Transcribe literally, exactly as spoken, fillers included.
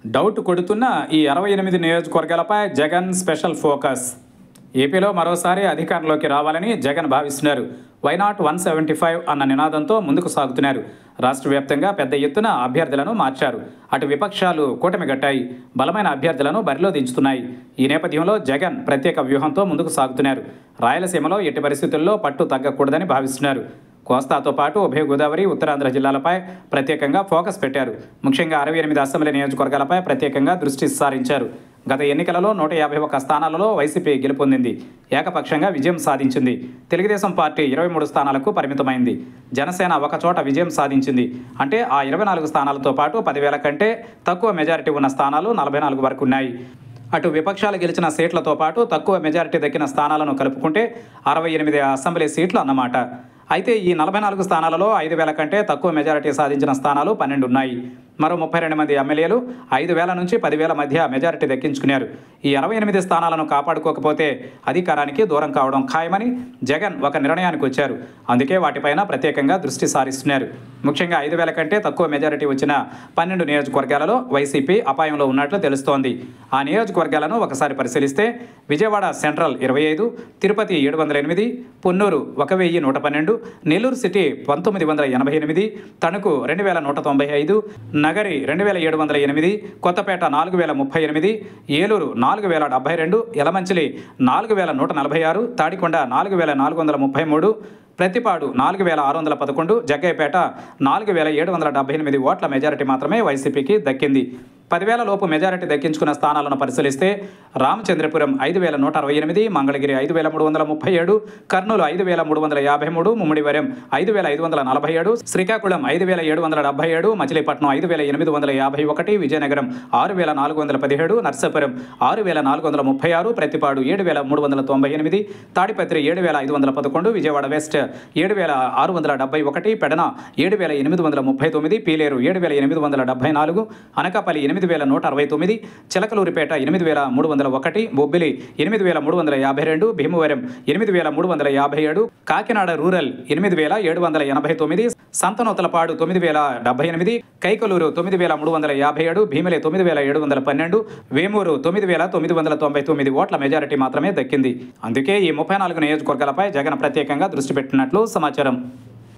Doubt కొడుతున్న ఈ అరవై ఎనిమిది నియోజకవర్గాలపై జగన్ స్పెషల్ ఫోకస్. ఏపీలో మరోసారి అధికారంలోకి రావాలని జగన్ భావిస్తున్నారు. వైనాట్ వన్ సెవెంటీ ఫైవ్ అన్న నినాదంతో ముందుకు సాగుతున్నారు. రాష్ట్ర వ్యాప్తంగా పెద్ద ఎత్తున అభ్యర్థులను మార్చారు. అటు విపక్షాలు కూటమి గట్టాయి, బలమైన అభ్యర్థులను బరిలో దించుతున్నాయి. ఈ నేపథ్యంలో జగన్ ప్రత్యేక వ్యూహంతో ముందుకు సాగుతున్నారు. రాయలసీమలో ఎట్టి పరిస్థితుల్లో పట్టు తగ్గకూడదని భావిస్తున్నారు. కోస్తాతో పాటు ఉభయ గోదావరి, ఉత్తరాంధ్ర జిల్లాలపై ప్రత్యేకంగా ఫోకస్ పెట్టారు. ముఖ్యంగా అరవై ఎనిమిది అసెంబ్లీ నియోజకవర్గాలపై ప్రత్యేకంగా దృష్టి సారించారు. గత ఎన్నికలలో నూట యాభై ఒక్క స్థానాలలో వైసీపీ గెలుపొందింది. ఏకపక్షంగా విజయం సాధించింది. తెలుగుదేశం పార్టీ ఇరవై మూడు స్థానాలకు పరిమితమైంది. జనసేన ఒక చోట విజయం సాధించింది. అంటే ఆ ఇరవై నాలుగు స్థానాలతో పాటు పదివేల కంటే తక్కువ మెజారిటీ ఉన్న స్థానాలు నలభై నాలుగు వరకు ఉన్నాయి. అటు విపక్షాలు గెలిచిన సీట్లతో పాటు తక్కువ మెజారిటీ దక్కిన స్థానాలను కలుపుకుంటే అరవై ఎనిమిది అసెంబ్లీ సీట్లు అన్నమాట. అయితే ఈ నలభై నాలుగు స్థానాలలో ఐదు వేల కంటే తక్కువ మెజారిటీ సాధించిన స్థానాలు పన్నెండు ఉన్నాయి. మరో ముప్పై రెండు మంది ఎమ్మెల్యేలు ఐదు వేల నుంచి పదివేల మధ్య మెజారిటీ దక్కించుకున్నారు. ఈ అరవై ఎనిమిది స్థానాలను కాపాడుకోకపోతే అధికారానికి దూరం కావడం ఖాయమని జగన్ ఒక నిర్ణయానికి వచ్చారు. అందుకే వాటిపైన ప్రత్యేకంగా దృష్టి సారిస్తున్నారు. ముఖ్యంగా ఐదు వేల కంటే తక్కువ మెజారిటీ వచ్చిన పన్నెండు నియోజకవర్గాలలో వైసీపీ అపాయంలో ఉన్నట్లు తెలుస్తోంది. ఆ నియోజకవర్గాలను ఒకసారి పరిశీలిస్తే విజయవాడ సెంట్రల్ ఇరవై ఐదు, తిరుపతి ఏడు వందల ఎనిమిది, పొన్నూరు ఒక వెయ్యి నూట పన్నెండు, నెల్లూరు సిటీ పంతొమ్మిది వందల ఎనభై ఎనిమిది, తణుకు రెండు వేల నూట తొంభై ఐదు, నగరి రెండు వేల ఏడు వందల ఎనిమిది, కొత్తపేట నాలుగు వేల ముప్పై ఎనిమిది, ఏలూరు నాలుగు వేల డెబ్బై రెండు, యలమంచిలి నాలుగు వేల నూట నలభై ఆరు, తాడికొండ నాలుగు వేల నాలుగు వందల ముప్పై మూడు, ప్రతిపాడు నాలుగు వేల ఆరు వందల పదకొండు, జగ్గయ్యపేట నాలుగు వేల ఏడు వందల డెబ్బై ఎనిమిది ఓట్ల మెజారిటీ మాత్రమే వైసీపీకి దక్కింది. పదివేల లోపు మెజారిటీ దక్కించుకున్న స్థానాలను పరిశీలిస్తే రామచంద్రపురం ఐదు వేల నూట అరవై ఎనిమిది, మంగళగిరి ఐదు వేల మూడు వందల ముప్పై ఏడు, కర్నూలు ఐదు వేల మూడు వందల యాభై మూడు, ముమ్మిడివరం ఐదు వేల ఐదు వందల నలభై ఏడు, శ్రీకాకుళం ఐదు వేల ఏడు వందల డెబ్బై ఏడు, మచిలీపట్నం ఐదు వేల ఎనిమిది వందల యాభై ఒకటి, విజయనగరం ఆరు వేల నాలుగు వందల పదిహేడు, నర్సాపురం ఆరు వేల నాలుగు వందల ముప్పై ఆరు, ప్రతిపాడు ఏడు వేల మూడు వందల తొంభై ఎనిమిది, తాడిపత్రి ఏడు వేల ఐదు వందల పదకొండు, విజయవాడ వెస్ట్ ఏడు వేల ఆరు వందల డెబ్బై ఒకటి, పెడన ఏడు వేల ఎనిమిది వందల ముప్పై తొమ్మిది, పీలేరు ఏడు వేల ఎనిమిది వందల డెబ్బై నాలుగు, అనకాపల్లి ఎనిమిది వేల నూట అరవై తొమ్మిది, చిలకలూరిపేట ఎనిమిది వేల మూడు వందల ఒకటి, బొబ్బిలి ఎనిమిది వేల మూడు వందల యాభై రెండు, భీమవరం ఎనిమిది వేల మూడు వందల యాభై ఏడు, కాకినాడ రూరల్ ఎనిమిది వేల ఏడు వందల ఎనభై తొమ్మిది, సంతనూతలపాడు తొమ్మిది వేల డెబ్బై ఎనిమిది, కైకలూరు తొమ్మిది వేల మూడు వందల యాభై ఏడు, భీమిలి తొమ్మిది వేల ఏడు వందల పన్నెండు, వేమూరు తొమ్మిది వేల తొమ్మిది వందల తొంభై తొమ్మిది ఓట్ల మెజారిటీ మాత్రమే దక్కింది. అందుకే ఈ ముప్పై నాలుగు నియోజకవర్గాలపై జగన్ ప్రత్యేకంగా దృష్టి పెట్టినట్లు సమాచారం.